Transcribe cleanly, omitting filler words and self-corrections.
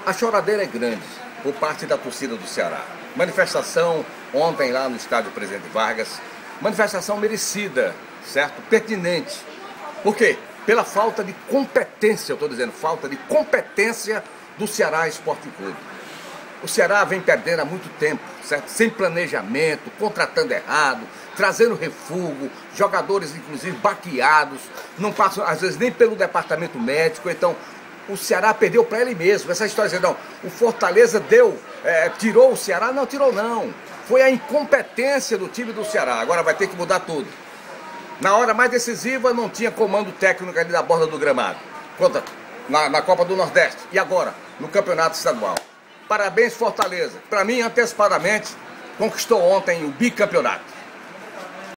A choradeira é grande por parte da torcida do Ceará. Manifestação ontem lá no estádio Presidente Vargas, manifestação merecida, certo? Pertinente. Por quê? Pela falta de competência, eu estou dizendo, falta de competência do Ceará Esporte Clube. O Ceará vem perdendo há muito tempo, certo? Sem planejamento, contratando errado, trazendo refúgio, jogadores inclusive baqueados, não passam às vezes nem pelo departamento médico. Então o Ceará perdeu para ele mesmo. Essa história de não, o Fortaleza tirou o Ceará, não tirou não. Foi a incompetência do time do Ceará. Agora vai ter que mudar tudo. Na hora mais decisiva não tinha comando técnico ali da borda do gramado, na Copa do Nordeste e agora no Campeonato Estadual. Parabéns, Fortaleza. Para mim, antecipadamente, conquistou ontem o bicampeonato.